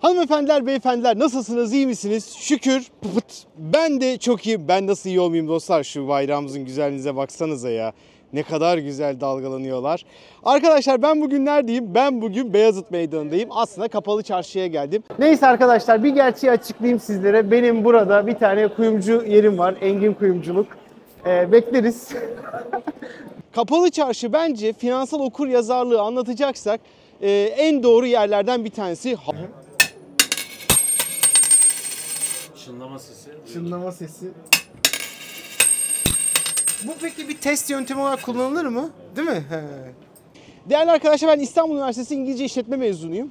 Hanımefendiler, beyefendiler nasılsınız, iyi misiniz? Şükür. Ben de çok iyiyim. Ben nasıl iyi olmayayım dostlar? Şu bayrağımızın güzelliğinize baksanıza ya. Ne kadar güzel dalgalanıyorlar. Arkadaşlar ben bugün neredeyim? Ben bugün Beyazıt Meydanı'ndayım. Aslında kapalı çarşıya geldim. Neyse arkadaşlar bir gerçeği açıklayayım sizlere. Benim burada bir tane kuyumcu yerim var. Engin Kuyumculuk. Bekleriz. Kapalı çarşı bence finansal okuryazarlığı anlatacaksak en doğru yerlerden bir tanesi. Çınlama sesi. Çınlama sesi. Bu peki bir test yöntemi olarak kullanılır mı? Değil mi? He. Değerli arkadaşlar ben İstanbul Üniversitesi İngilizce İşletme mezunuyum.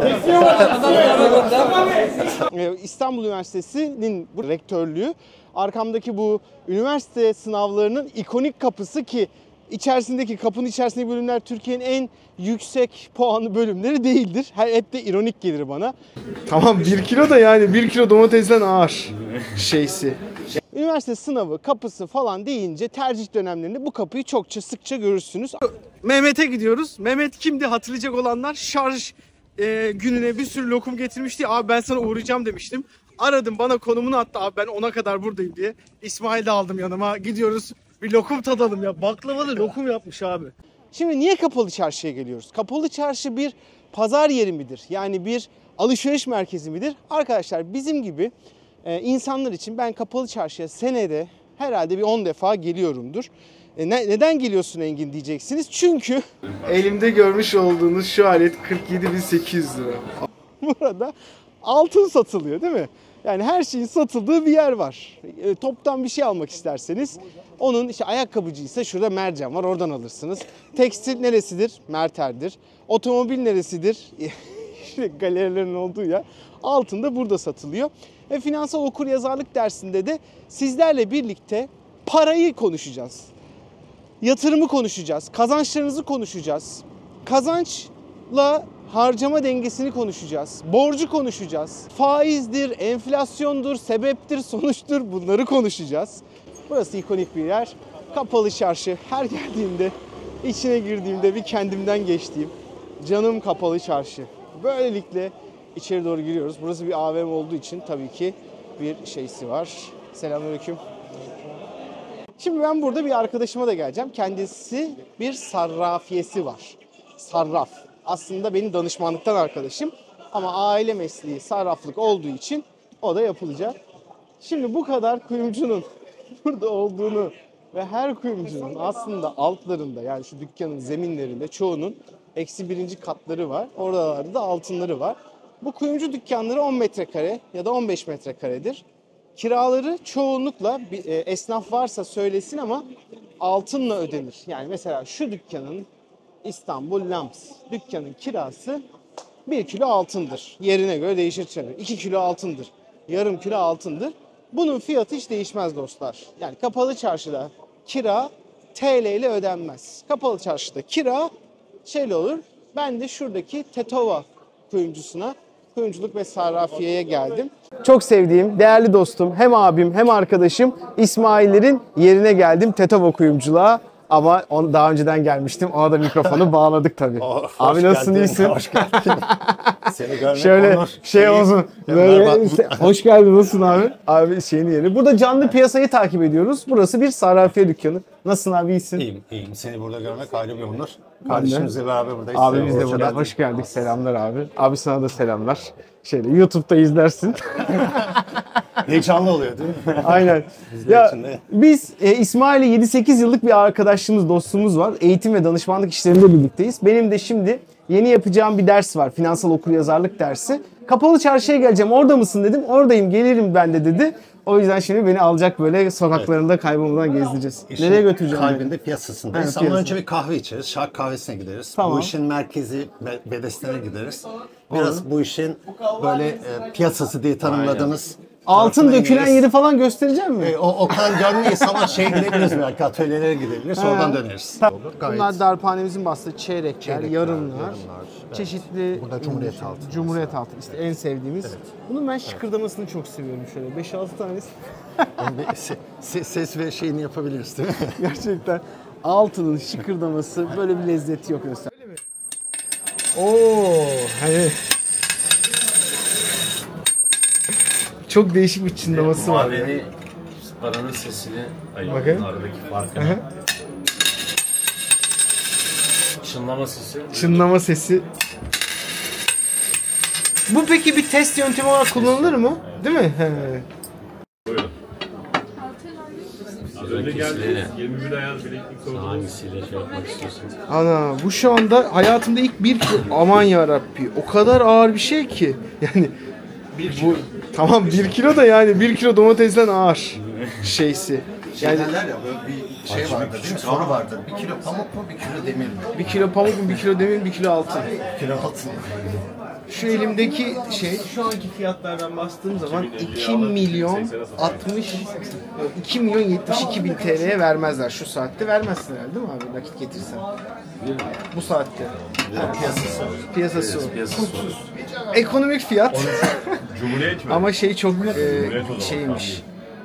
İstanbul Üniversitesi'nin bu rektörlüğü arkamdaki bu üniversite sınavlarının ikonik kapısı ki kapının içerisindeki bölümler Türkiye'nin en yüksek puanlı bölümleri değildir. Hep de ironik gelir bana. Tamam 1 kilo da yani 1 kilo domatesten ağır şeysi. Üniversite sınavı kapısı falan deyince tercih dönemlerinde bu kapıyı sıkça görürsünüz. Mehmet'e gidiyoruz. Mehmet kimdi hatırlayacak olanlar? Şarj gününe bir sürü lokum getirmişti. Abi ben sana uğrayacağım demiştim. Aradım bana konumunu attı abi ben 10'a kadar buradayım diye. İsmail de aldım yanıma. Gidiyoruz bir lokum tadalım ya. Baklavalı lokum yapmış abi. Şimdi niye kapalı çarşıya geliyoruz? Kapalı çarşı bir pazar yeri midir? Yani bir alışveriş merkezi midir? Arkadaşlar bizim gibi insanlar için ben kapalı çarşıya senede herhalde bir 10 defa geliyorumdur. Neden geliyorsun Engin diyeceksiniz. Çünkü elimde görmüş olduğunuz şu alet 47.800 lira. Burada altın satılıyor değil mi? Yani her şeyin satıldığı bir yer var. Toptan bir şey almak isterseniz onun işte ayakkabıcıysa şurada Mercan var oradan alırsınız. Tekstil neresidir? Merter'dir. Otomobil neresidir? İşte galerilerin olduğu yer. Altın da burada satılıyor. Ve finansal okuryazarlık dersinde de sizlerle birlikte parayı konuşacağız. Yatırımı konuşacağız. Kazançlarınızı konuşacağız. Kazançla harcama dengesini konuşacağız. Borcu konuşacağız. Faizdir, enflasyondur, sebeptir, sonuçtur bunları konuşacağız. Burası ikonik bir yer. Kapalı çarşı. Her geldiğimde, içine girdiğimde bir kendimden geçtiğim canım kapalı çarşı. Böylelikle içeri doğru giriyoruz. Burası bir AVM olduğu için tabii ki bir şeysi var. Selamünaleyküm. Şimdi ben burada bir arkadaşıma da geleceğim. Kendisi bir sarrafiyesi var. Sarraf. Aslında benim danışmanlıktan arkadaşım. Ama aile mesleği sarraflık olduğu için o da yapılacak. Şimdi bu kadar kuyumcunun burada olduğunu ve her kuyumcunun aslında altlarında yani şu dükkanın zeminlerinde çoğunun -1. katları var. Oralarda da altınları var. Bu kuyumcu dükkanları 10 metrekare ya da 15 metrekaredir. Kiraları çoğunlukla esnaf varsa söylesin ama altınla ödenir. Yani mesela şu dükkanın İstanbul Lamps dükkanın kirası 1 kilo altındır. Yerine göre değişir tabii. 2 kilo altındır. Yarım kilo altındır. Bunun fiyatı hiç değişmez dostlar. Yani kapalı çarşıda kira TL ile ödenmez. Kapalı çarşıda kira şeyle olur. Ben de şuradaki Tetova kuyumcusuna, kuyumculuk ve sarrafiyeye geldim. Çok sevdiğim, değerli dostum, hem abim hem arkadaşım İsmail'lerin yerine geldim Tetova kuyumculuğa. Ama daha önceden gelmiştim. Ona da mikrofonu bağladık tabii. Abi nasılsın, iyisin? Hoş geldin. Seni görmek şöyle onur. Şey olsun. Böyle, hoş geldin, nasılsın abi? Abi şeyin yeri. Burada canlı piyasayı takip ediyoruz. Burası bir sarrafiye dükkanı. Nasılsın abi, iyisin? İyiyim. Seni burada görmek ayrı bir onur. Kardeşimizle beraber buradayız. Abimiz de burada. Hoş geldik. Selamlar abi. Abi sana da selamlar. YouTube'da izlersin. Heyecanlı oluyor değil mi? Aynen. Ya, biz İsmail'le 7-8 yıllık bir arkadaşlığımız, dostluğumuz var. Eğitim ve danışmanlık işlerinde birlikteyiz. Benim de şimdi yeni yapacağım bir ders var. Finansal okuryazarlık dersi. Kapalı çarşıya geleceğim. Orada mısın dedim. Oradayım, gelirim ben de dedi. O yüzden şimdi beni alacak böyle sokaklarında kaybolmadan gezdireceğiz. Nereye götüreceğim? Kalbinde piyasasındayız. Ama önce bir kahve içeriz. Şark kahvesine gideriz. Tamam. Bu işin merkezi Bedesten'e gideriz. Biraz bu işin böyle piyasası diye tanımladığımız altın dökülen yeri falan göstereceğim mi? O kadar görmeyiz ama gidebiliriz belki, atölyelere gidebiliriz, oradan döneriz. Bunlar darphanemizin bastığı çeyrekler, yarımlar, çeşitli burada Cumhuriyet altın. Cumhuriyet altın işte en sevdiğimiz. Evet. Bunun ben şıkırdamasını çok seviyorum şöyle 5-6 tanesi. Ses ve şeyini yapabiliriz değil mi? Gerçekten altının şıkırdaması böyle bir lezzeti yok. Öyle mi? Oo, hani Çok değişik bir çınlaması var. Maveni paranın sesini Bakın. ayırın, aradaki farkını. Hı hı. Çınlama sesi. Çınlama sesi. Bu peki bir test yöntemi olarak kullanılır mı? Değil mi? He. Az öncekisiyle 21 ayar bileklik sordu. Hangisiyle şey yapmak istiyorsun? Ana bu şu anda hayatımda ilk 1 kilo, aman yarabbi, o kadar ağır bir şey ki. Yani bu tamam 1 kilo da yani 1 kilo domatesten ağır şeysi. Yani Derler ya böyle bir şey vardır değil mi? Soru vardır. 1 kilo pamuk mu 1 kilo demir mi? 1 kilo pamuk mu 1 kilo demir 1 kilo altın. 1 kilo altın. Şu elimdeki şey şu anki fiyatlardan bastığım zaman 2 milyon 60 2 milyon 72 bin TL'ye vermezler şu saatte. Vermezsin herhalde değil mi abi nakit getirsen? Bu saatte. Piyasası o. Ekonomik fiyat. Cumhuriyet mi? Ama şey çok şeymiş.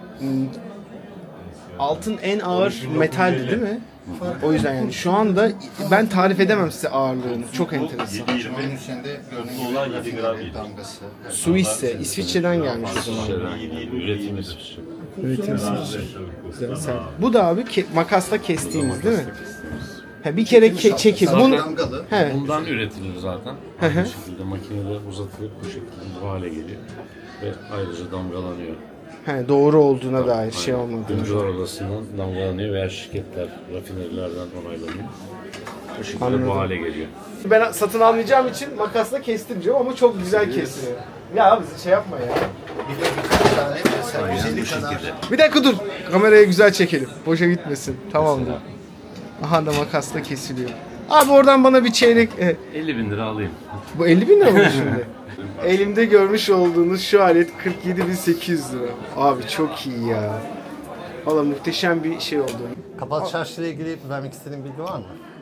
Altın en ağır metaldi değil mi? O yüzden yani şu anda ben tarif edemem size ağırlığını. Çok enteresan. Şunun üzerinde gördüğünüz gibi 7 gram damgası. Suisse, İsviçre'den gelmiş o zaman. Üretim İsviçre. Üretim Güzel. Bu da abi makasla kestiğimiz değil mi? Ha, bir kere çekip bunu Damgalı. he, Bundan üretilir zaten. hı. Aynı şekilde makinede uzatılıp bu şekilde bu hale geliyor. Ve ayrıca damgalanıyor. he, doğru olduğuna dair şey olmadı. Kuyumcular odasından damgalanıyor veya şirketler, rafinerilerden onaylanıyor. Bu şekilde bu hale geliyor. Ben satın almayacağım için makasla kestireceğim ama çok güzel kesiyor. Ya abi şey yapma ya. Aynen bu şekilde. Bir dakika dur. Kameraya güzel çekelim. Boşa gitmesin. Tamamdır. Aha da makasla kesiliyor. Abi oradan bana bir çeyrek... 50 bin lira alayım. Bu 50 bin lira mı şimdi? Elimde görmüş olduğunuz şu alet 47.800 lira. Abi çok iyi ya. Valla muhteşem bir şey oldu. Kapalı çarşı ile ilgili vermek istediğin bilgi var mı?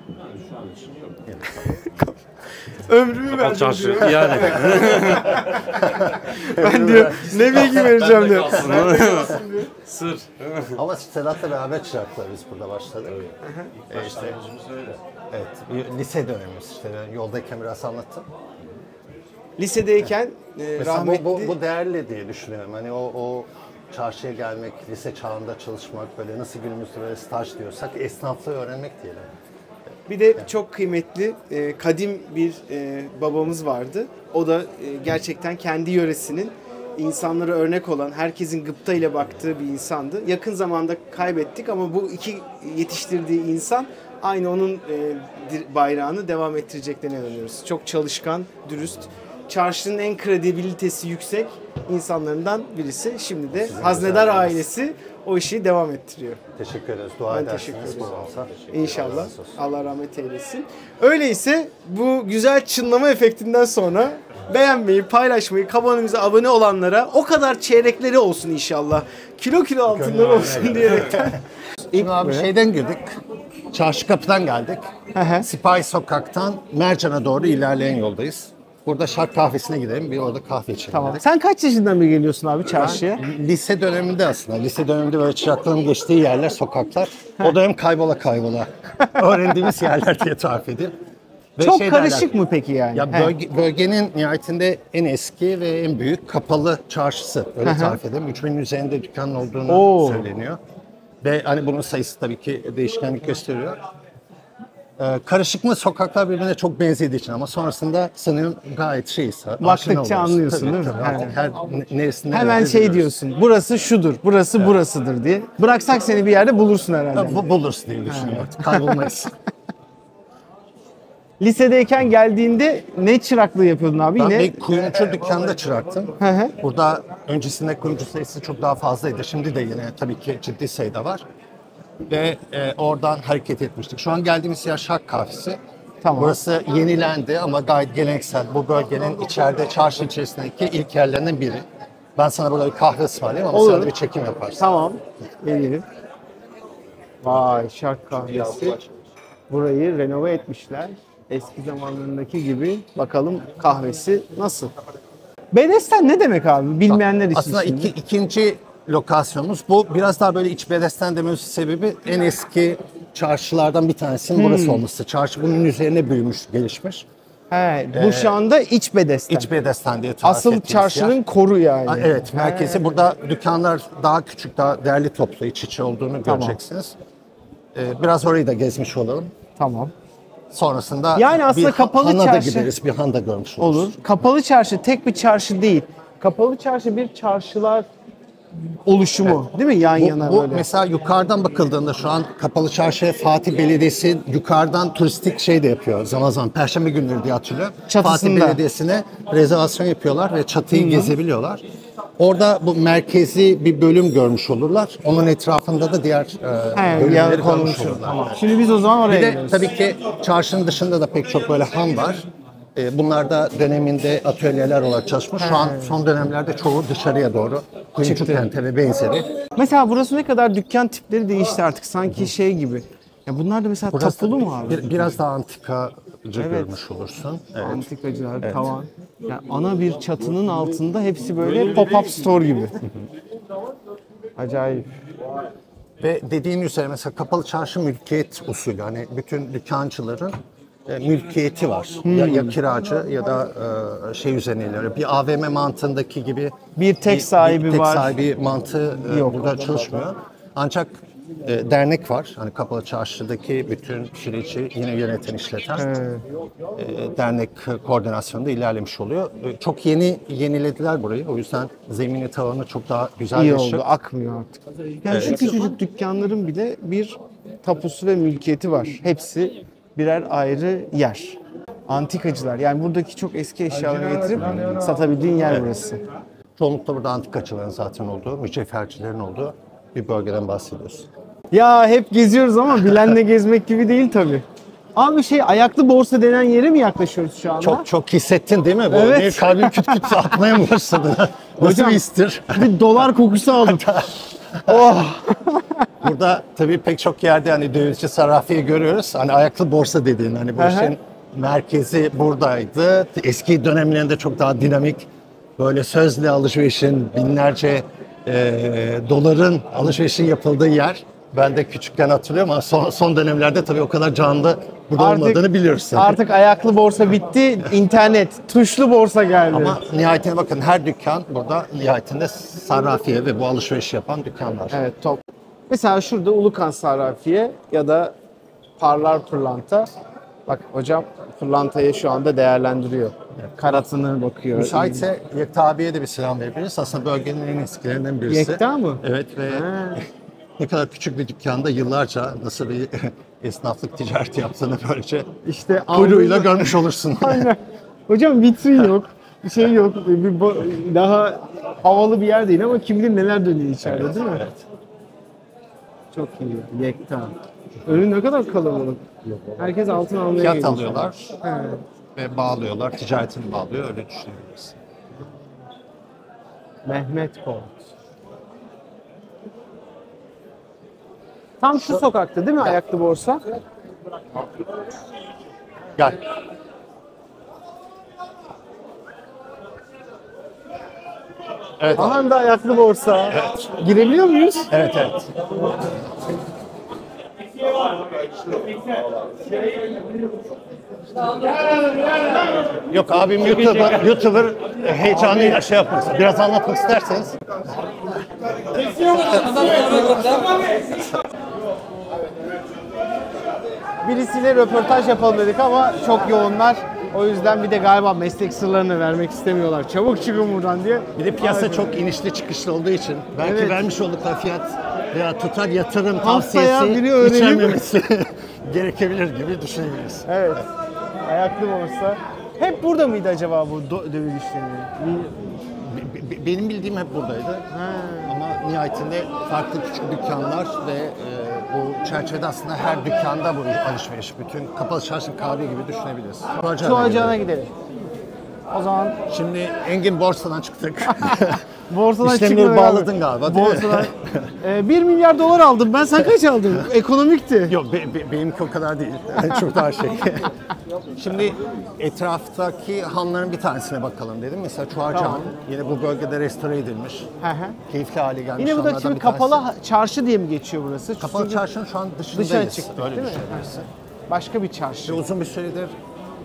Ömrümü verdim Çarşı diyor. yani. Ben diyor ne bilgi vereceğim diyor. Sır. Ama Sedat'la beraber çıraklarız burada başladık. İşte, evet, bir lise dönemimiz işte. Ben yoldayken biraz anlattım. Lisedeyken Mesela rahmetli... bu değerli diye düşünüyorum. Hani o çarşıya gelmek, lise çağında çalışmak, böyle nasıl günümüzde böyle staj diyorsak esnaflığı öğrenmek diyelim. Bir de çok kıymetli, kadim bir babamız vardı. O da gerçekten kendi yöresinin insanlara örnek olan, herkesin gıpta ile baktığı bir insandı. Yakın zamanda kaybettik ama bu iki yetiştirdiği insan aynı onun bayrağını devam ettireceklerine inanıyoruz. Çok çalışkan, dürüst, çarşının en kredibilitesi yüksek insanlarından birisi. Şimdi de Haznedar ailesi o işi devam ettiriyor. Teşekkür ederiz. Dua Ben edersiniz. teşekkür ederim. Babamıza. İnşallah. razı olsun. Allah rahmet eylesin. Öyleyse bu güzel çınlama efektinden sonra beğenmeyi, paylaşmayı, kanalımıza abone olanlara o kadar çeyrekleri olsun inşallah. Kilo kilo altınlar olsun diyerekten. Şimdi abi şeyden girdik. Çarşı kapıdan geldik. hı. Sipahi Sokak'tan Mercan'a doğru ilerleyen yoldayız. Burada Şark Kahvesi'ne gidelim. Bir orada kahve içelim Tamam. dedik. Sen kaç yaşından beri geliyorsun abi çarşıya? Lise döneminde aslında. Lise döneminde böyle çıraklığın geçtiği yerler, sokaklar. O dönem kaybola öğrendiğimiz yerler diye tarif edeyim. Ve Çok şey karışık derler, mı peki yani? Ya bölgenin nihayetinde en eski ve en büyük kapalı çarşısı. Öyle tarif edeyim. 3000'in üzerinde dükkanın olduğunu söyleniyor. Ve hani bunun sayısı tabii ki değişkenlik gösteriyor. Karışık mı sokaklar birbirine çok benzediği için ama sonrasında sanıyorum gayet şeyiz. Baktıkça anlıyorsun değil mi? Tabii. Artık her neresinde Hemen şey diyorsun, burası şudur, burası burasıdır diye. Bıraksak seni bir yerde bulursun herhalde. Bu buluruz diye düşünüyorum. Kaybolmayız. Lisedeyken geldiğinde ne çıraklığı yapıyordun abi? Ben Yine bir kuyumcu dükkanında çıraktım. hı. Burada öncesinde kuyumcu sayısı çok daha fazlaydı. Şimdi de yine tabii ki ciddi sayıda var. Ve oradan hareket etmiştik. Şu an geldiğimiz yer Şark Kahvesi. Tamam. Burası yenilendi ama gayet geleneksel. Bu bölgenin içeride, çarşı içerisindeki ilk yerlerinden biri. Ben sana burada bir kahve ısmarlayayım ama Olur. sen de bir çekim yaparsın. Tamam. Gelelim. Vay Şark Kahvesi. Burayı renove etmişler. Eski zamanlarındaki gibi. Bakalım kahvesi nasıl? Bedesten ne demek abi? Bilmeyenler için Aslında şimdi. ikinci lokasyonumuz bu. Biraz daha böyle iç bedesten dememizin sebebi en eski çarşılardan bir tanesinin burası olması. Çarşı bunun üzerine büyümüş, gelişmiş. He, bu şu anda iç bedesten. İç bedesten diye tarif Asıl ettiğimiz çarşının yer. koru yani. Evet, merkezi. Burada dükkanlar daha küçük, daha derli toplu, iç içe olduğunu göreceksiniz. Biraz orayı da gezmiş olalım. Tamam. Sonrasında Yani aslında bir kapalı Han'a da çarşı- gideriz, bir Han da görmüş oluruz. Olur. Kapalı çarşı tek bir çarşı değil. Kapalı çarşı bir çarşılar oluşumu değil mi? Yan yana Bu böyle. mesela yukarıdan bakıldığında şu an Kapalı Çarşı'ya Fatih Belediyesi yukarıdan turistik şey de yapıyor zaman zaman. Perşembe günleri diye hatırlıyorum. Çatısında. Fatih Belediyesi'ne rezervasyon yapıyorlar ve çatıyı gezebiliyorlar. Orada bu merkezi bir bölüm görmüş olurlar. Onun etrafında da diğer bölümleri Yer görmüş konmuş. olurlar. Tamam. Şimdi biz o zaman oraya Bir de gidiyoruz. tabii ki çarşının dışında da pek çok böyle han var. Bunlar da döneminde atölyeler olarak çalışmış. Şu an son dönemlerde çoğu dışarıya doğru. Kuyumcu kente ve benzeri. Mesela burası ne kadar dükkan tipleri değişti artık sanki şey gibi. Ya bunlar da mesela Burası tapulu mu abi? Biraz daha antikacı görmüş olursun. Evet. Antikacılar, tavan. Yani ana bir çatının altında hepsi böyle pop-up store gibi. Acayip. Ve dediğin üzere mesela Kapalı Çarşı mülkiyet usulü. Hani bütün dükkancıların mülkiyeti var. Ya kiracı ya da şey üzerine ilerliyor. Bir AVM mantığındaki gibi Bir tek sahibi tek var. sahibi mantığı Yok. burada çalışmıyor. Ancak dernek var. Hani Kapalı Çarşı'daki bütün süreci yine yöneten, işleten dernek koordinasyonunda ilerlemiş oluyor. Çok yenilediler burayı. O yüzden zemini, tavanı çok daha İyi güzelleşiyor. oldu, akmıyor artık. Yani şu küçücük dükkanların bile bir tapusu ve mülkiyeti var. Hepsi birer ayrı yer. Antikacılar, yani buradaki çok eski eşyaları getirip satabildiğin yer burası. Çoğunlukla burada antikacıların zaten olduğu, mücevhercilerin olduğu bir bölgeden bahsediyoruz. Ya hep geziyoruz ama bilenle gezmek gibi değil tabii. Abi ayaklı borsa denen yere mi yaklaşıyoruz şu anda? Çok hissettin değil mi? Bu Evet. bir kalbim küt küt atmaya mı başladı? Nasıl Hocam, bir histir? Bir dolar kokusu aldım. Oh! Burada tabii pek çok yerde hani dövizci sarrafiyi görüyoruz. Hani ayaklı borsa dediğin hani bu Aha. işin merkezi buradaydı. Eski dönemlerinde çok daha dinamik böyle sözle alışverişin binlerce doların alışverişin yapıldığı yer. Ben de küçükken hatırlıyorum ama son dönemlerde tabii o kadar canlı burada olmadığını biliyoruz. Artık ayaklı borsa bitti, internet, tuşlu borsa geldi. Ama nihayetine bakın her dükkan burada nihayetinde sarrafiye ve bu alışveriş yapan dükkanlar. Evet, top. Mesela şurada Ulukan Sarrafiye ya da Parlar Pırlanta. Bak hocam pırlantayı şu anda değerlendiriyor. Karatını bakıyor. Müsaitse Yekta abiye de bir selam verebiliriz. Aslında bölgenin en eskilerinden birisi. Yekta mı? Evet ve ne kadar küçük bir dükkanda yıllarca nasıl bir esnaflık ticareti yaptığını böylece İşte kuyruğuyla görmüş olursun. Aynen. Hocam vitrin yok. Bir şey yok. Daha havalı bir yer değil ama kim bilir neler dönüyor içeride değil mi? Evet. Çok iyi. Yekta. Önü ne kadar kalabalık. Herkes altın almaya Fiyat geliyor. alıyorlar Evet. ve bağlıyorlar, ticaretini bağlıyor öyle düşünebiliriz. Mehmet Kolt. Tam şu sokakta değil mi ayaklı borsa? Gel. Evet. Aha da ayaklı borsa. Girebiliyor muyuz? Evet evet. Yok abim YouTuber heyecanıyla şey yapmış. Biraz anlatmak isterseniz. Birisiyle röportaj yapalım dedik ama çok yoğunlar. O yüzden bir de galiba meslek sırlarını vermek istemiyorlar. Çabuk çıkın buradan diye. Bir de piyasa çok inişli çıkışlı olduğu için belki Evet. vermiş oldukları fiyat veya tutar yatırım Haftaya tavsiyesi biri öğrenip- içermemesi gerekebilir gibi düşünebiliriz. Evet. Ayaklı borsa. Hep burada mıydı acaba bu döviz işlemi? Benim bildiğim hep buradaydı. Ama nihayetinde farklı küçük dükkanlar ve bu çerçevede aslında her dükkanda bu alışveriş. Bütün Kapalı Çarşı kahve gibi düşünebiliriz. Şu acana gidelim. O zaman Şimdi Engin borsadan çıktık. borsadan İşlemleri çıkmıyor bağladın abi. galiba, değil mi? Borsadan 1 milyar dolar aldım. Ben sen kaç aldın? Ekonomikti. Yok benimki o kadar değil. Çok daha şey. Şimdi etraftaki hanların bir tanesine bakalım dedim. Mesela Çuharca Tamam. Han yine bu bölgede restore edilmiş. Hı hı. Keyifli hale gelmiş Yine bu da hanlardan şimdi bir tanesi. kapalı çarşı diye mi geçiyor burası? Kapalı Çünkü çarşının şu an dışındayız. dışarı çıktık Öyle değil mi? düşünebilirsin. Başka bir Ve çarşı. uzun bir süredir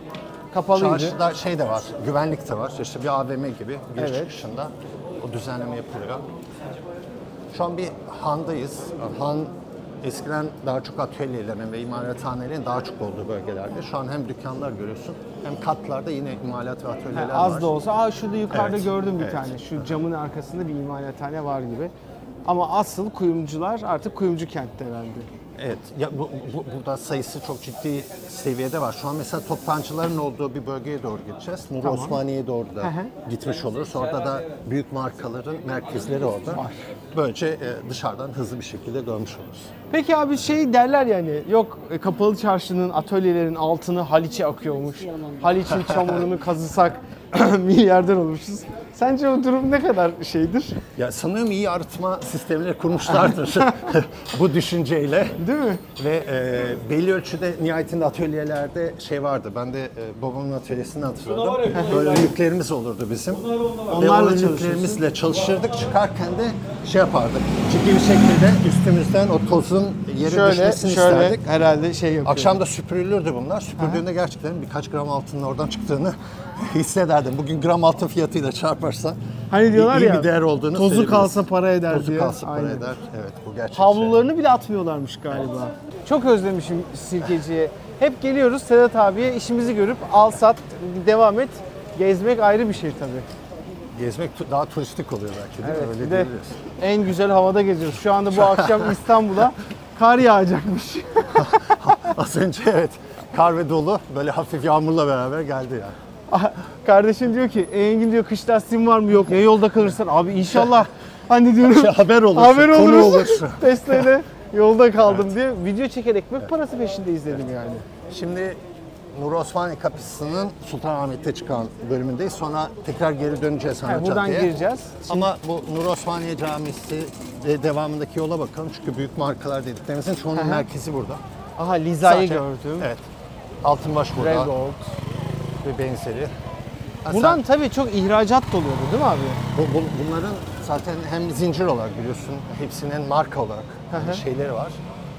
kapalıydı. Çarşıda şey de var, güvenlik de var. İşte bir AVM gibi giriş Evet. çıkışında o düzenleme yapılıyor. Şu an bir handayız. Han eskiden daha çok atölyelerin ve imalathanelerin daha çok olduğu bölgelerde. Şu an hem dükkanlar görüyorsun hem katlarda yine imalat ve atölyeler var. Az da olsa, şurada yukarıda Evet, gördüm bir evet. tane. Şu camın arkasında bir imalathane var gibi. Ama asıl kuyumcular artık kuyumcu kentte herhalde. Evet, ya burada sayısı çok ciddi seviyede var. Şu an mesela toptancıların olduğu bir bölgeye doğru gideceğiz. Nur Osmaniye'ye doğru da gitmiş oluruz. Orada da büyük markaların merkezleri orada. Böylece dışarıdan hızlı bir şekilde görmüş oluruz. Peki abi şey derler yani, yok kapalı çarşının, atölyelerin altını Haliç'e akıyormuş. Haliç'in çamurunu kazısak milyarder olmuşuz. Sence o durum ne kadar şeydir? Ya sanıyorum iyi arıtma sistemleri kurmuşlardır bu düşünceyle. Değil mi? Ve belli ölçüde nihayetinde atölyelerde şey vardı. Ben de babamın atölyesini hatırladım. Böyle önlüklerimiz olurdu bizim. Onlarla Ve o önlüklerimizle çalışırdık. Çıkarken de şey yapardık. Ciddi bir şekilde üstümüzden o tozun yere düşmesini isterdik. herhalde şey yapıyor. Akşam da süpürülürdü bunlar. Süpürdüğünde gerçekten birkaç gram altının oradan çıktığını hissederdim. Bugün gram altın fiyatıyla çarparsa Hani diyorlar iyi ya, bir değer olduğunu tozu söyleyebiliriz. kalsa para eder Tozu diye. kalsa para Aynen. eder. Evet, bu gerçek. Havlularını bile atmıyorlarmış galiba. Çok özlemişim Sirkeci'ye. Hep geliyoruz Sedat abiye, işimizi görüp al sat devam et. Gezmek ayrı bir şey tabii. Gezmek daha turistik oluyor belki değil mi? Evet, Öyle bir de diyebiliriz. en güzel havada geziyoruz. Şu anda bu akşam İstanbul'a kar yağacakmış. Az önce evet kar ve dolu böyle hafif yağmurla beraber geldi ya. Kardeşim diyor ki, Engin diyor kış lastiğin var mı? Yok. Ya yolda kalırsan? Abi inşallah. Hani diyorum. Haber olursun, Haber konu olursun. olursun. Tesla'yla yolda kaldım diye video çekerek ekmek parası peşinde izledim yani. Şimdi Nur Osmaniye Kapısı'nın Sultanahmet'te çıkan bölümündeyiz. Sonra tekrar geri döneceğiz ana Buradan caddeye. gireceğiz. Ama bu Nur Osmaniye Camisi ve devamındaki yola bakalım. Çünkü büyük markalar dediklerimizin çoğunun merkezi burada. Aha Liza'yı Sadece- gördüm. Evet. Altınbaş burada Regold. ve benzeri. Ha, Buradan tabii çok ihracat da oluyordu değil mi abi? bunların zaten hem zincir olarak biliyorsun hepsinin marka olarak şeyleri var.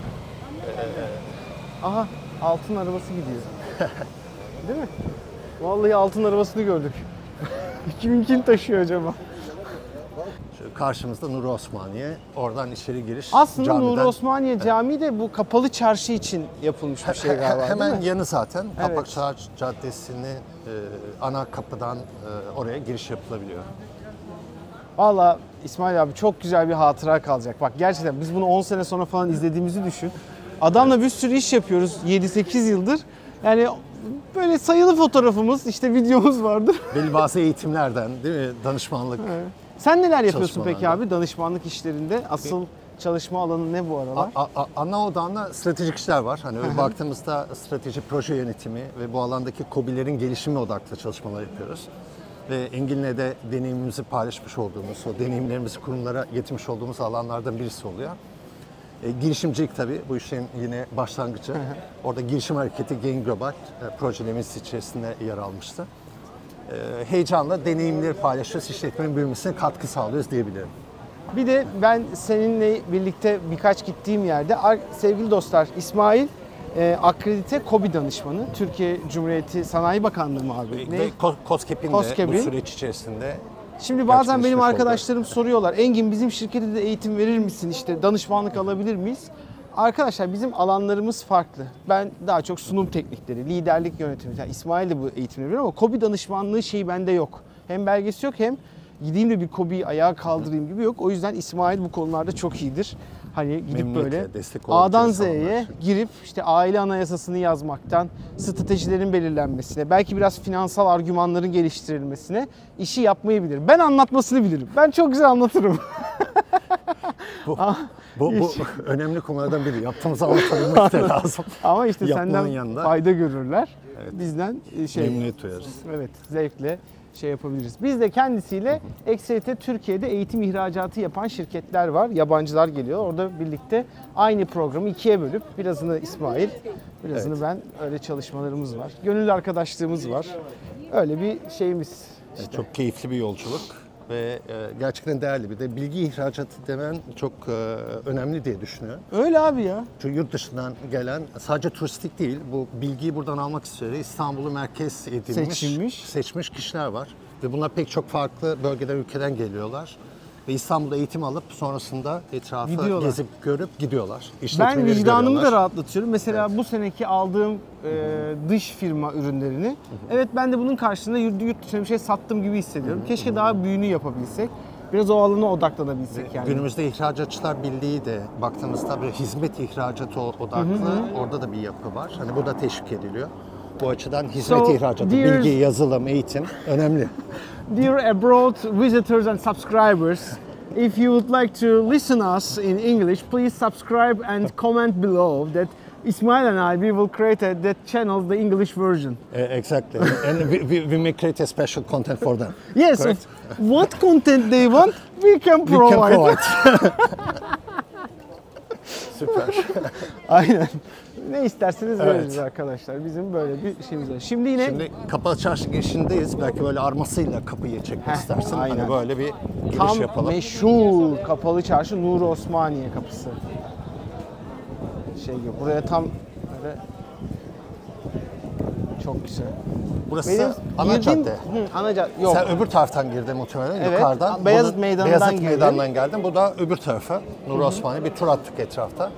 Aha altın arabası gidiyor. Değil mi? Vallahi altın arabasını gördük. Kimin taşıyor acaba? Şu karşımızda Nur Osmaniye. Oradan içeri giriş. Aslında Nur camiden- Osmaniye Camii de bu kapalı çarşı için yapılmış bir şey galiba değil Hemen mi? yanı zaten. Evet. Kapakçılar Caddesi'ni ana kapıdan oraya giriş yapılabiliyor. Valla İsmail abi çok güzel bir hatıra kalacak. Bak gerçekten biz bunu 10 sene sonra falan izlediğimizi düşün. Adamla bir sürü iş yapıyoruz 7-8 yıldır. Yani böyle sayılı fotoğrafımız, işte videomuz vardır. Belli bazı eğitimlerden değil mi? Danışmanlık. Sen neler yapıyorsun peki Çalışmalarda. abi danışmanlık işlerinde? Asıl çalışma alanı ne bu aralar? Ana odağında stratejik işler var. Hani öyle baktığımızda strateji proje yönetimi ve bu alandaki KOBİ'lerin gelişimi odaklı çalışmalar yapıyoruz. Ve Engin'le de deneyimimizi paylaşmış olduğumuz, o deneyimlerimizi kurumlara getirmiş olduğumuz alanlardan birisi oluyor. Girişimcilik tabii bu işin yine başlangıcı. Orada girişim hareketi Gain Global projelerimiz içerisinde yer almıştı. Heyecanla deneyimleri paylaşıyoruz, işletmenin büyümesine katkı sağlıyoruz diyebilirim. Bir de ben seninle birlikte birkaç gittiğim yerde sevgili dostlar İsmail akredite KOBİ danışmanı. Türkiye Cumhuriyeti Sanayi Bakanlığı mı abi? Ve KOSGEB'in de KOSGEB'in. bu süreç içerisinde Şimdi bazen benim gerçekleşmiş oldu. arkadaşlarım soruyorlar. Engin bizim şirkete de eğitim verir misin? İşte danışmanlık alabilir miyiz? Arkadaşlar bizim alanlarımız farklı. Ben daha çok sunum teknikleri, liderlik yönetimi. Yani İsmail de bu eğitimleri veriyor ama KOBİ danışmanlığı şeyi bende yok. Hem belgesi yok hem gideyim de bir KOBİ'yi ayağa kaldırayım gibi yok. O yüzden İsmail bu konularda çok iyidir. Hani gidip Memnuniyetle böyle destek A'dan olabiliriz Z'ye alanlar. girip işte aile anayasasını yazmaktan stratejilerin belirlenmesine, belki biraz finansal argümanların geliştirilmesine işi yapmayı bilir. Ben anlatmasını bilirim. Ben çok güzel anlatırım. Bu önemli konulardan biri. Yaptığımız anlatabilmek de lazım. Ama işte Yapmanın senden yanında- fayda görürler. Bizden Memnuniyet duyarız. evet zevkle şey yapabiliriz. Biz de kendisiyle ekserite Türkiye'de eğitim ihracatı yapan şirketler var. Yabancılar geliyor. Orada birlikte aynı programı ikiye bölüp birazını İsmail, birazını ben, öyle çalışmalarımız var. Gönüllü arkadaşlığımız var. Öyle bir şeyimiz. Çok keyifli bir yolculuk. ve gerçekten değerli. Bir de bilgi ihracatı demen çok önemli diye düşünüyorum. Öyle abi ya. Çünkü yurt dışından gelen sadece turistik değil, bu bilgiyi buradan almak üzere İstanbul'u merkez edilmiş, seçmiş kişiler var. Ve bunlar pek çok farklı bölgeden, ülkeden geliyorlar. Ve İstanbul'da eğitim alıp sonrasında etrafı gezip görüp gidiyorlar. Ben vicdanımı da rahatlatıyorum. Mesela bu seneki aldığım dış firma ürünlerini, evet ben de bunun karşılığında yurt dışına bir şey sattım gibi hissediyorum. Keşke daha büyüğünü yapabilsek. Biraz o alana odaklanabilsek yani. Günümüzde İhracatçılar Birliği de baktığımızda bir hizmet ihracatı odaklı. Orada da bir yapı var. Hani bu da teşvik ediliyor. Bu açıdan hizmet ihracatı, bilgi, yazılım, eğitim önemli. Dear abroad visitors and subscribers, if you would like to listen us in English, please subscribe and comment below that Ismail and I, we will create that channel, the English version. Exactly. And we may create a special content for them. Yes, what content they want, we can provide. Süper. Aynen. Ne isterseniz veririz arkadaşlar. Bizim böyle bir şeyimiz var. Şimdi Kapalı Çarşı girişindeyiz. Belki böyle armasıyla kapıyı çekmek istersin. aynen. Hani böyle bir giriş tam yapalım. meşhur Kapalı Çarşı Nur Osmaniye kapısı. Buraya tam böyle çok güzel. Burası ana cadde. Ana cadde. Yok. Sen öbür taraftan girdin muhtemelen, evet, yukarıdan. Beyazıt Meydanı'ndan geldin. Bu da öbür tarafı. Nur Osmaniye. Bir tur attık etrafta.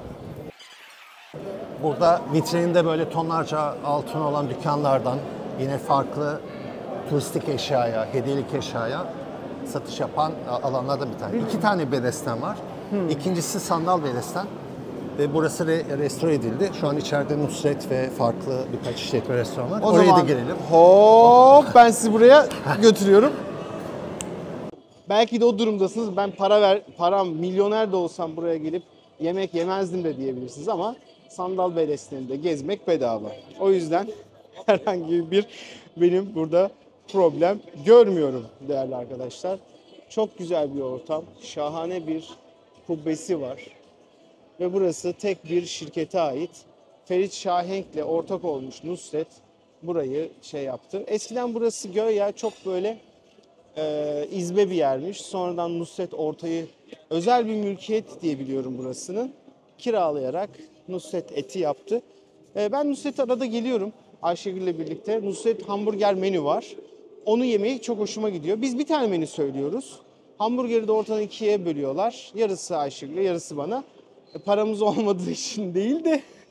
Burada vitrininde böyle tonlarca altın olan dükkanlardan yine farklı turistik eşyaya, hediyelik eşyaya satış yapan alanlardan bir tane. 2 tane bedesten var. İkincisi Sandal Bedesten. Ve burası restore edildi. Şu an içeride Nusret ve farklı birkaç işletme restoran var. Oraya da girelim. Hop, ben sizi buraya götürüyorum. Belki de o durumdasınız. Ben param milyoner de olsam buraya gelip yemek yemezdim de diyebilirsiniz ama Sandal Bedesten'de gezmek bedava. O yüzden herhangi bir benim burada problem görmüyorum değerli arkadaşlar. Çok güzel bir ortam. Şahane bir kubbesi var. Ve burası tek bir şirkete ait. Ferit Şahenk'le ortak olmuş Nusret burayı yaptı. Eskiden burası göya çok böyle izbe bir yermiş. Sonradan Nusret ortayı özel bir mülkiyet diye biliyorum burasının. Kiralayarak Nusret eti yaptı. Ben Nusret'e arada geliyorum Ayşegül'le birlikte. Nusret hamburger menü var. Onu yemeyi çok hoşuma gidiyor. Biz bir tane menü söylüyoruz. Hamburgeri de ortadan 2'ye bölüyorlar. Yarısı Ayşegül'e, yarısı bana. Paramız olmadığı için değil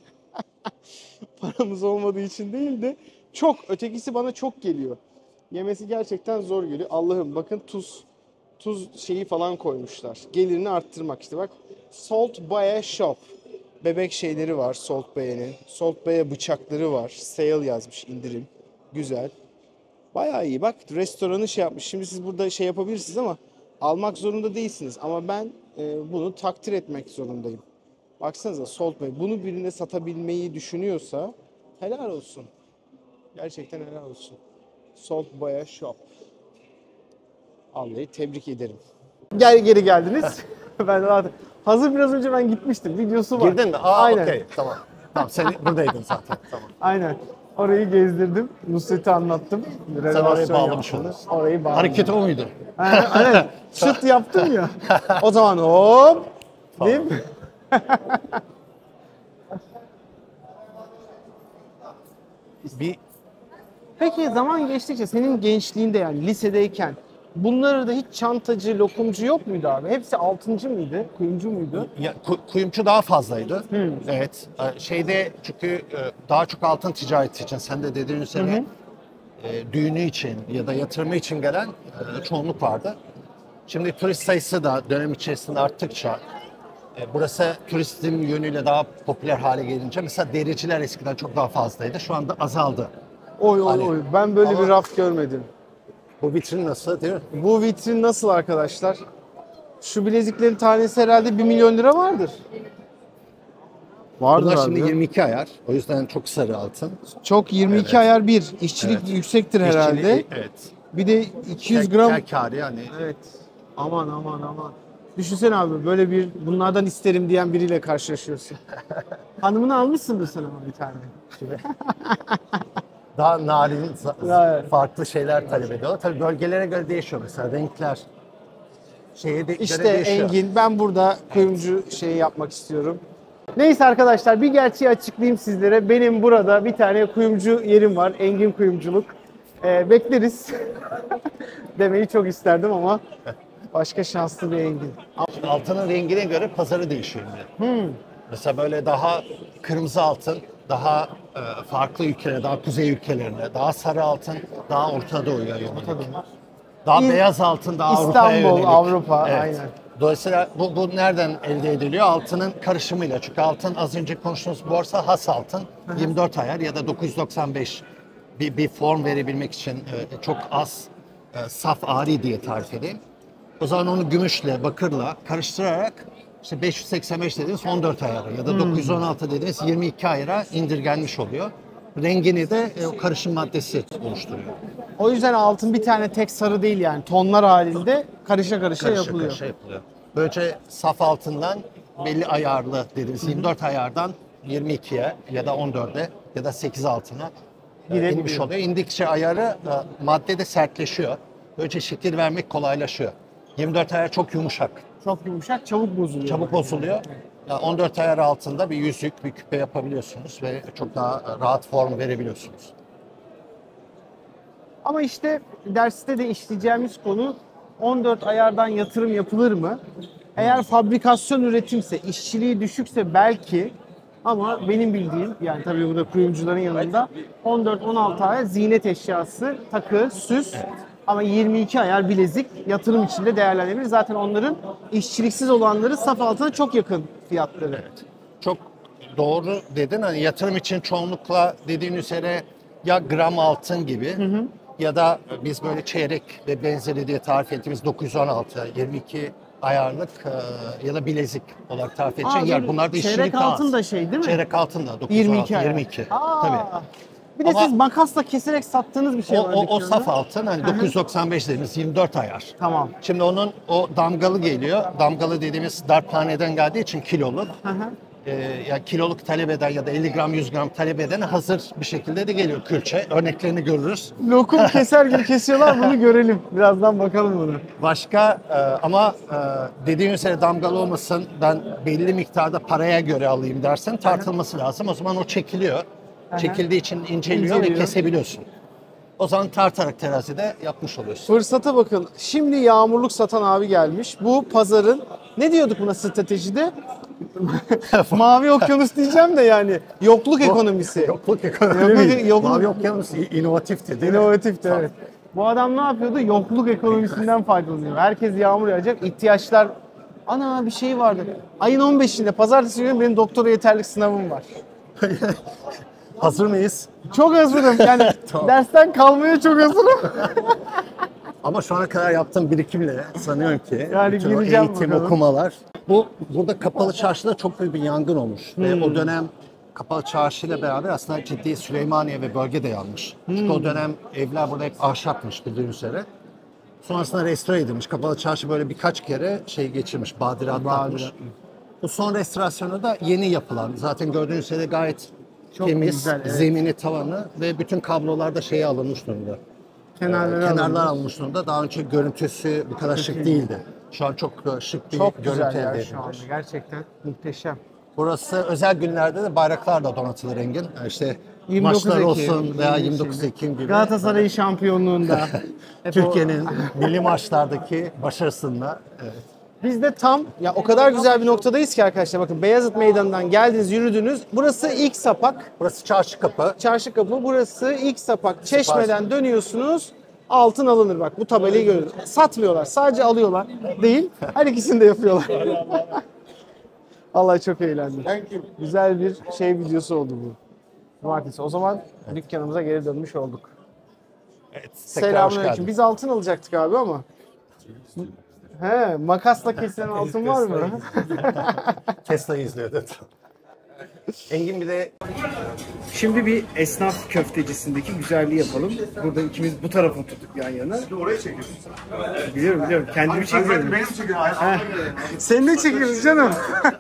de çok, ötekisi bana çok geliyor. Yemesi gerçekten zor geliyor. Allah'ım bakın tuz şeyi falan koymuşlar. Gelirini arttırmak işte bak. Salt Bae Shop. Bebek şeyleri var Salt Bae'nin. Salt Bae bıçakları var. Sale yazmış, indirim. Güzel. Bayağı iyi bak, restoranı yapmış. Şimdi siz burada yapabilirsiniz ama almak zorunda değilsiniz. Ama ben bunu takdir etmek zorundayım. Baksanıza Salt Bae. Bunu birine satabilmeyi düşünüyorsa helal olsun. Gerçekten helal olsun. Salt Bae Shop. Vallahi tebrik ederim. Geri geldiniz. Ben rahat. Hazır biraz önce ben gitmiştim. Videosu var. Girdin mi? Aynen. Okey. Tamam. Tamam, sen buradaydın zaten. Tamam. Aynen. Orayı gezdirdim. Nusret'i anlattım. Sen orayı bağlamış oldun. Orayı bağladım. Hareket o muydu? Aynen. Çıt yaptım ya. O zaman hop. Değil mi? Peki zaman geçtikçe senin gençliğinde yani lisedeyken bunları da hiç çantacı, lokumcu yok muydu abi? Hepsi altıncı mıydı? Kuyumcu muydu? Ya, kuyumcu daha fazlaydı. Evet. Çünkü daha çok altın ticareti için, sen de dediğin üzere düğünü için ya da yatırımı için gelen çoğunluk vardı. Şimdi turist sayısı da dönem içerisinde arttıkça burası turizm yönüyle daha popüler hale gelince mesela dericiler eskiden çok daha fazlaydı. Şu anda azaldı. Oy. Ben böyle bir raf görmedim. Bu vitrin nasıl değil mi? Bu vitrin nasıl arkadaşlar? Şu bileziklerin tanesi herhalde 1 milyon lira vardır. Bunlar şimdi 22 ayar. O yüzden çok sarı altın. Çok 22 ayar bir. İşçilik yüksektir herhalde. Evet. Bir de 200 gram. Kârı yani. Evet. Aman. Düşünsene abi böyle bunlardan isterim diyen biriyle karşılaşıyorsun. Hanımını almışsındır sen ama bir tane. Daha narin, farklı şeyler talep ediyorlar. Tabii bölgelere göre değişiyor mesela renkler. şeye de İşte göre değişiyor. Engin, ben burada kuyumcu şeyi yapmak istiyorum. Neyse arkadaşlar, bir gerçeği açıklayayım sizlere. Benim burada bir tane kuyumcu yerim var, Engin Kuyumculuk. Bekleriz demeyi çok isterdim ama başka şanslı bir Engin. Altının rengine göre pazarı değişiyor yine. Mesela böyle daha kırmızı altın, daha farklı ülkelere, daha kuzey ülkelerine, daha sarı altın, daha Orta Doğu'ya yönelik. Daha beyaz altın, daha Avrupa'ya İstanbul, yönelik. Avrupa, aynen. Dolayısıyla bu nereden elde ediliyor? Altının karışımıyla. Çünkü altın, az önce konuştuğumuz borsa has altın, 24 ayar ya da 995 bir form verebilmek için çok az saf ari diye tarif edeyim. O zaman onu gümüşle, bakırla karıştırarak işte 585 dediğimiz 14 ayara ya da 916 dediğimiz 22 ayara indirgenmiş oluyor. Rengini de o karışım maddesi oluşturuyor. O yüzden altın bir tane tek sarı değil, yani tonlar halinde karışa karışa yapılıyor. Karışa yapılıyor. Böylece saf altından belli ayarlı dediğimiz 24 ayardan 22'ye ya da 14'e ya da 8 altına inmiş oluyor. İndikçe ayarı madde de sertleşiyor. Böylece şekil vermek kolaylaşıyor. 24 ayar çok yumuşak. Çok yumuşak, çabuk bozuluyor. Çabuk bozuluyor. Yani 14 ayar altında bir yüzük, bir küpe yapabiliyorsunuz ve çok daha rahat form verebiliyorsunuz. Ama işte derste de işleyeceğimiz konu 14 ayardan yatırım yapılır mı? Eğer fabrikasyon üretimse, işçiliği düşükse belki, ama benim bildiğim, yani tabii burada kuyumcuların yanında 14-16 ayar ziynet eşyası, takı, süs, ama 22 ayar bilezik yatırım içinde değerlendirilir. Zaten onların işçiliksiz olanları saf altına çok yakın fiyatları. Çok doğru dedin. Hani yatırım için çoğunlukla dediğin üzere ya gram altın gibi ya da biz böyle çeyrek ve benzeri diye tarif ettiğimiz 916, 22 ayarlık ya da bilezik olarak tarif edeceğim yer. Bunlar da işçilik çeyrek daha az. altın da şey değil mi? Çeyrek altın da 916, 22 ayar. 22. Aa, Tabii. bir de Ama siz makasla keserek sattığınız bir şey var. O dükkanda. saf altın hani 995 dediğimiz 24 ayar. Tamam. Şimdi onun o damgalı geliyor. Damgalı dediğimiz darphaneden geldiği için kiloluk. Yani kiloluk talep eden ya da 50 gram 100 gram talep eden hazır bir şekilde de geliyor külçe. Örneklerini görürüz. Lokum keser gibi kesiyorlar, bunu görelim. Birazdan bakalım bunu. Başka ama dediğin üzere damgalı olmasın, ben belli miktarda paraya göre alayım dersen tartılması lazım. O zaman o çekiliyor. Çekildiği için inceliyor ve kesebiliyorsun. O zaman tartarak terazide yapmış oluyorsun. Fırsata bakın. Şimdi yağmurluk satan abi gelmiş. Bu pazarın, ne diyorduk buna stratejide? Mavi okyanus diyeceğim de yani yokluk ekonomisi. Yokluk ekonomisi. Yokluk- Mavi okyanus inovatifti değil mi? İnovatifti, evet. Bu adam ne yapıyordu? Yokluk ekonomisinden faydalanıyor. Herkes yağmur yağacak. İhtiyaçlar... Ana bir şey vardı. Ayın 15'inde pazartesi günü benim doktora yeterlik sınavım var. Hazır mıyız? Çok hazırım. Yani dersten kalmaya çok hazırım. Ama şu ana kadar yaptığım birikimle sanıyorum ki Yani bütün o gireceğim eğitim, bakalım. okumalar. Burada Kapalı Çarşı'da çok büyük bir yangın olmuş. Ve o dönem Kapalı Çarşı ile beraber aslında ciddi Süleymaniye ve bölge de yanmış. Çünkü o dönem evler burada hep ahşapmış bildiğin üzere. Sonrasında restore edilmiş. Kapalı Çarşı böyle birkaç kere geçirmiş, badire atlatmış. Bu son restorasyonu da yeni yapılan. Zaten gördüğünüz üzere gayet Çok temiz, güzel, evet. zemini, tavanı ve bütün kablolar da alınmış durumda. Kenarlar alınmış durumda. Daha önce görüntüsü bu kadar şık değildi. Şu an çok şık bir Çok görüntü güzel elde ya şu anda. edilir. Gerçekten muhteşem. Burası özel günlerde de bayraklar da donatılır Engin. İşte 29 maçlar Ekim, olsun veya 29 Ekim gibi. Galatasaray'ın şampiyonluğunda. hep Türkiye'nin milli maçlardaki başarısında. Evet. Biz de tam ya o kadar güzel bir noktadayız ki arkadaşlar, bakın Beyazıt Meydanı'ndan geldiniz, yürüdünüz. Burası ilk sapak, Burası çarşı kapı. çarşı kapı. Burası ilk sapak. Çeşmeden dönüyorsunuz. Altın alınır, bak bu tabelayı görüyoruz. Satmıyorlar, sadece alıyorlar. Değil, her ikisini de yapıyorlar. Vallahi çok eğlendim. Güzel bir videosu oldu bu. Cumartesi. O zaman dükkanımıza geri dönmüş olduk. Evet, Selamünaleyküm. Biz altın alacaktık abi ama. He, makasla kesilen altın var mı? Tesla'yı izliyordu. Engin bir de Şimdi bir esnaf köftecisindeki güzelliği yapalım. Burada ikimiz bu tarafa oturduk yan yana. Orayı çekiyorsun sen. Biliyorum. Kendimi çekiyorum. Beni çekiyorsun. Seni de çekiyoruz canım.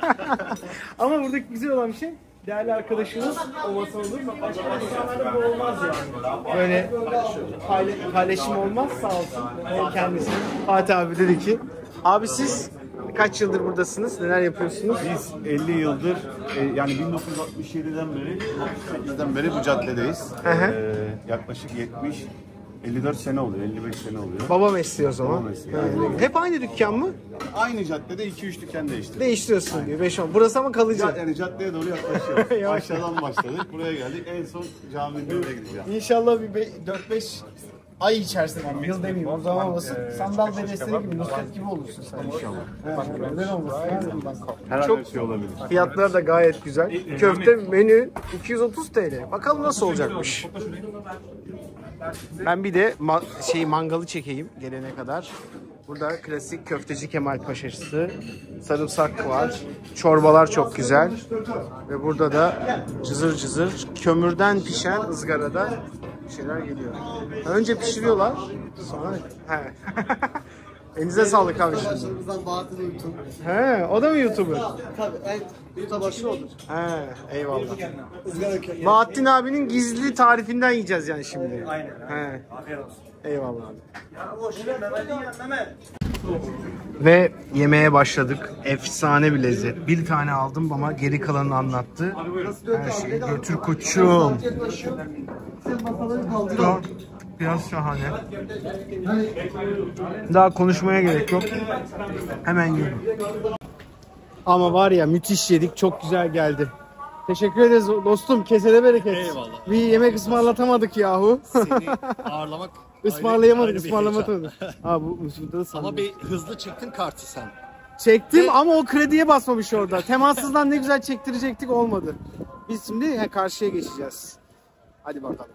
Ama buradaki güzel olan bir şey, değerli arkadaşımız olmasa olur. Başka insanlarda bu olmaz yani. Böyle paylaşım olmaz, sağ olsun. Kendisi Fatih abi dedi ki Abi siz kaç yıldır buradasınız? Neler yapıyorsunuz? Biz 50 yıldır yani 1967'den beri 68'den beri bu caddedeyiz. Yaklaşık 54 sene oluyor, 55 sene oluyor. Baba mesleği o zaman. Baba mesleği. Hep aynı dükkan mı? Aynı caddede 2-3 dükkan değiştirdik. Değiştiriyorsun diyor. 5-10. Burası ama kalıcı. Yani caddeye doğru yaklaşıyoruz. Aşağıdan başladık, buraya geldik. En son caminin önüne gideceğiz. İnşallah bir 4-5 ay içerisinde, yani yıl demeyeyim, o zaman olsun. Sandal belediyesi gibi, Nusret gibi olursun sen inşallah. Neden olmasın? Her Çok- an bir şey olabilir. Fiyatlar da gayet güzel. Köfte menü 230 TL. Bakalım nasıl olacakmış. Ben bir de mangalı çekeyim gelene kadar. Burada klasik köfteci Kemal Paşası, sarımsak var, çorbalar çok güzel ve burada da cızır cızır kömürden pişen ızgarada şeyler geliyor. Önce pişiriyorlar, sonra he. Elinize sağlık abi. Arkadaşlarımızdan Bahattin Uyutun. He, o da mı YouTuber? Tabii en YouTube'a başlı olur. He, eyvallah. Izgara köy. Bahattin abinin gizli tarifinden yiyeceğiz yani şimdi. Aynen. He. Afiyet olsun. Eyvallah abi. Ve yemeğe başladık. Efsane bir lezzet. Bir tane aldım ama geri kalanını anlattı. Her şeyi götür koçum. Biraz şahane. Daha konuşmaya gerek yok. Hemen yiyelim. Ama var ya müthiş yedik. Çok güzel geldi. Teşekkür ederiz dostum. Kesene bereket. Eyvallah. Bir yemek ısmarlatamadık yahu. Ağırlamak Ismarlayamadık, ayrı bir ısmarlamadık. Abi bu da Ama bir hızlı çıktın kartı sen. çektim ama o krediye basmamış orada. Temassızdan ne güzel çektirecektik, olmadı. Biz şimdi karşıya geçeceğiz. Hadi bakalım.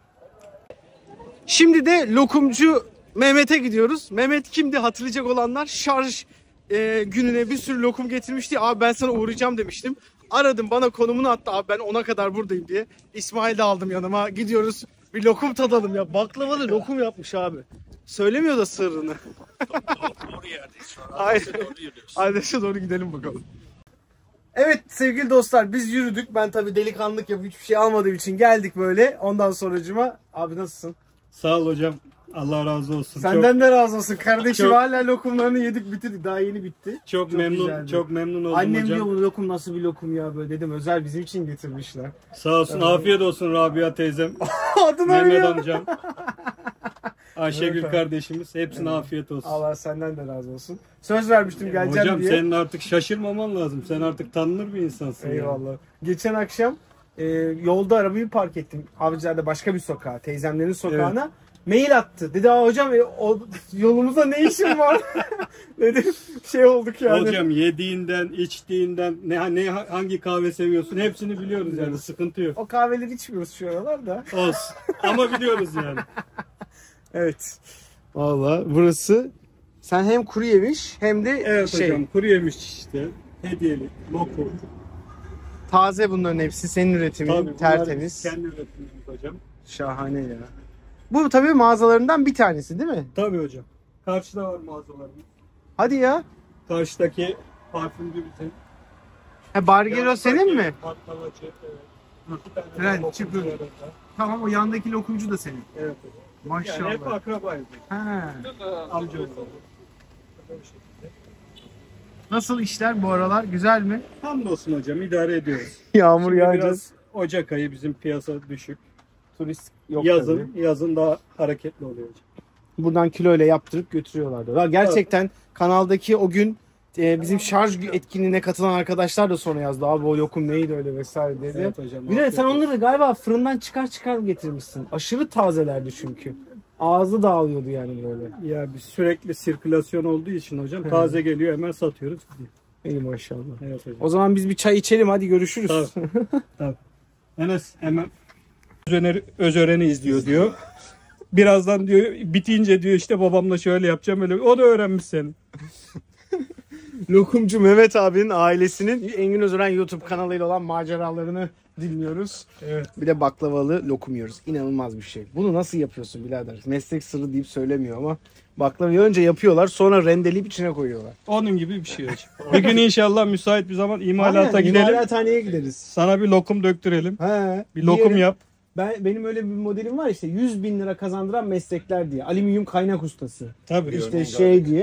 Şimdi de lokumcu Mehmet'e gidiyoruz. Mehmet kimdi hatırlayacak olanlar? Şarj gününe bir sürü lokum getirmişti. Abi ben sana uğrayacağım demiştim. Aradım, bana konumunu attı, abi ben ona kadar buradayım diye. İsmail de aldım yanıma. Gidiyoruz bir lokum tadalım ya. Baklavalı lokum yapmış abi. Söylemiyor da sırrını. Doğru yerdeyiz şu an. Aynen. Adrese doğru gidelim bakalım. Evet sevgili dostlar, biz yürüdük. Ben tabii delikanlılık yapıp hiçbir şey almadığım için geldik böyle. Ondan sonracıma abi nasılsın? Sağ ol hocam. Allah razı olsun. Senden de razı olsun kardeşim. çok- Hala lokumlarını yedik bitirdik. Daha yeni bitti. Çok memnun, güzeldi. çok memnun oldum Annem hocam. diyor bu lokum nasıl bir lokum ya böyle, dedim özel bizim için getirmişler. Sağ olsun. Afiyet olsun Rabia teyzem, Adını Mehmet biliyor. amcam, Ayşegül Evet. kardeşimiz. Hepsine afiyet olsun. Allah senden de razı olsun. Söz vermiştim geleceğim Hocam diye. senin artık şaşırmaman lazım. Sen artık tanınır bir insansın. yani. Eyvallah. Geçen akşam yolda arabayı park ettim. Avcılar'da başka bir sokağa, teyzemlerin sokağına. Mail attı. Dedi hocam o yolumuzda ne işin var? Dedim şey olduk yani. Hocam yediğinden, içtiğinden, hangi kahve seviyorsun hepsini biliyoruz yani. Sıkıntı yok. O kahveleri içmiyoruz şu aralarda. Olsun. Ama biliyoruz yani. Evet. Vallahi burası, sen hem kuru yemiş hem de Evet hocam, kuru yemiş işte. Hediyeli, lokum. taze, bunların hepsi senin üretimin, Tabii, bunlar tertemiz. kendi üretimimiz hocam. Şahane ya. Bu tabii mağazalarından bir tanesi değil mi? Tabii hocam. Karşıda var mağazalarımız. Hadi ya. Karşıdaki parfümcü bizim. Ha, Bargero senin mi? Baklavacı, evet. İki tane Tren, lokum çıpır. bir arada. Tamam, o yandaki lokumcu da senin. Evet hocam. Maşallah. Yani hep akrabayız. Ha. Amcaoğlu. Nasıl işler bu aralar? Güzel mi? Hamdolsun hocam, idare ediyoruz. Yağmur Şimdi yağacağız. biraz Ocak ayı bizim piyasa düşük. Turist yok Yazın, tabii. yazın daha hareketli oluyor hocam. Buradan kiloyla yaptırıp götürüyorlardı. Ya gerçekten kanaldaki o gün bizim şarj etkinliğine katılan arkadaşlar da sonra yazdı. Abi o lokum neydi öyle vesaire dedi. Evet hocam. Bir de sen afiyet onları galiba fırından çıkar getirmişsin. Aşırı tazelerdi çünkü. Ağzı dağılıyordu yani böyle. olsun. Ya biz sürekli sirkülasyon olduğu için hocam taze geliyor hemen satıyoruz. İyi maşallah. Evet hocam. O zaman biz bir çay içelim, hadi görüşürüz. Tabii. Enes hemen Özören'i izliyor diyor. Birazdan diyor bitince diyor işte babamla şöyle yapacağım öyle. O da öğrenmiş seni. Lokumcu Mehmet abinin ailesinin Engin Özören YouTube kanalıyla olan maceralarını dinliyoruz. Evet. Bir de baklavalı lokum yiyoruz. İnanılmaz bir şey. Bunu nasıl yapıyorsun birader? Meslek sırrı deyip söylemiyor ama baklavayı önce yapıyorlar, sonra rendeleyip içine koyuyorlar. Onun gibi bir şey hocam. Bir gün inşallah müsait bir zaman imalata Aynen, gidelim. imalathaneye gideriz. Sana bir lokum döktürelim. He, Bir lokum yiyelim. yap. Benim öyle bir modelim var işte, 100.000 lira kazandıran meslekler diye. Alüminyum kaynak ustası. Tabii. İşte şey diye.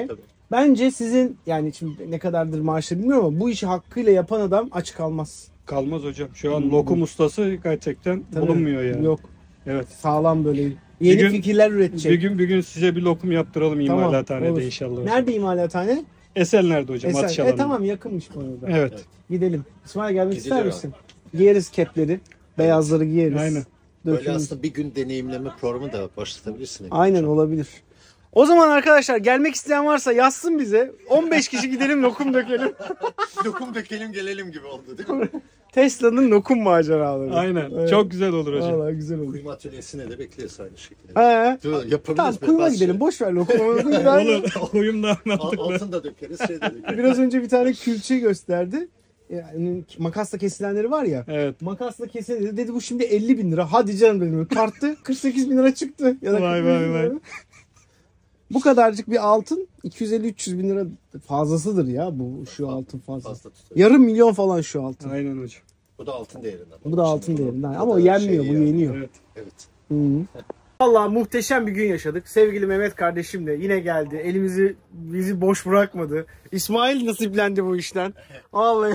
Bence sizin yani şimdi ne kadardır maaşı bilmiyorum ama bu işi hakkıyla yapan adam aç kalmaz. Kalmaz hocam. Şu an lokum ustası gerçekten Tabii. bulunmuyor yani. Yok. Evet. Sağlam böyle yeni gün- fikirler üretecek. Bir gün size bir lokum yaptıralım Tamam, imalathanede olur. inşallah. Nerede imalathane? Esenler'de hocam. Esen. atış alanında. Tamam yakınmış bu arada. Evet. Gidelim. İsmail gelmek ister Gidiliyor. misin? Giyeriz kepleri. Beyazları giyeriz. Aynen. Böyle Dökülür. aslında bir gün deneyimleme programı da başlatabilirsin. Aynen olabilir. O zaman arkadaşlar gelmek isteyen varsa yazsın bize. 15 kişi gidelim lokum dökelim. Lokum dökelim gelelim gibi oldu değil mi? Tesla'nın lokum maceraları. Aynen. Evet. Çok güzel olur hocam. Vallahi güzel olur. Kuyma atölyesine de bekliyoruz aynı şekilde. He. Dur, yapabiliriz. Tamam bir kuyuma bazı gidelim. şey. Boş ver lokumu. Olur. Oyunda Al- anlattık. Altın da dökeriz, şey de dökeriz. Biraz önce bir tane külçe gösterdi. Yani makasla kesilenleri var ya. Evet. Makasla kesilen dedi bu şimdi 50 bin lira. Hadi canım dedim. Tarttı 48 bin lira çıktı. Ya da Vay 45 bin vay lira. vay. Bu kadarcık bir altın 250-300 bin lira fazlasıdır ya bu şu altın fazla. Fazla tutuyor. Yarım milyon falan şu altın. Aynen hocam. Bu da altın değerinden. Bu da altın değerinden. Bu Ama o da yenmiyor, şey bu yani. yeniyor. Evet. Evet. Vallahi muhteşem bir gün yaşadık. Sevgili Mehmet kardeşim de yine geldi. Bizi boş bırakmadı. İsmail nasiplendi bu işten. Vallahi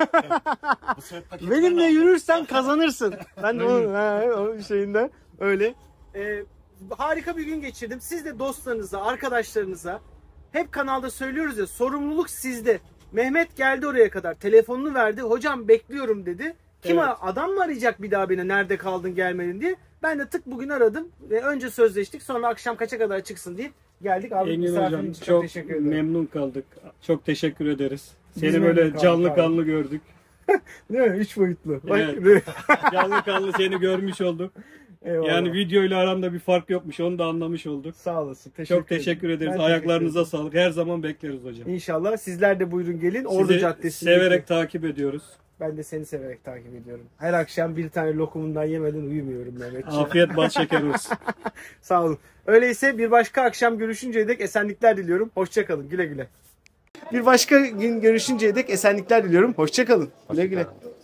Bu sefer paket benimle ben yürürsen kazanırsın. Ben de onun şeyinde öyle. Harika bir gün geçirdim. Siz de dostlarınıza, arkadaşlarınıza hep kanalda söylüyoruz ya sorumluluk sizde. Mehmet geldi oraya kadar. Telefonunu verdi. Hocam bekliyorum dedi. Kim Evet. adam mı arayacak bir daha beni nerede kaldın gelmedin diye. Ben de tık bugün aradım ve önce sözleştik. Sonra akşam kaça kadar çıksın diye geldik. Abi Engin misafirin hocam için çok teşekkür ederim. memnun kaldık. Çok teşekkür ederiz. Biz Seni memnun böyle kaldık canlı abi. kanlı gördük. Değil mi? 3 boyutlu. Bak, Evet. Canlı kanlı seni görmüş olduk. eyvallah. Yani video ile aramda bir fark yokmuş. Onu da anlamış olduk. Sağ olasın. Çok teşekkür ederiz. Ben Ayaklarınıza sağlık. Her zaman bekleriz hocam. İnşallah sizler de buyurun gelin. Ordu Sizi Caddesi'nde. severek takip ediyoruz. Ben de seni severek takip ediyorum. Her akşam bir tane lokumundan yemeden uyumuyorum Mehmetciğim. Afiyet bal şeker olsun. Sağ olun. Öyleyse bir başka akşam görüşünceye dek esenlikler diliyorum. Hoşça kalın. Güle güle. Bir başka gün görüşünceye dek esenlikler diliyorum. Hoşça kalın. Güle güle.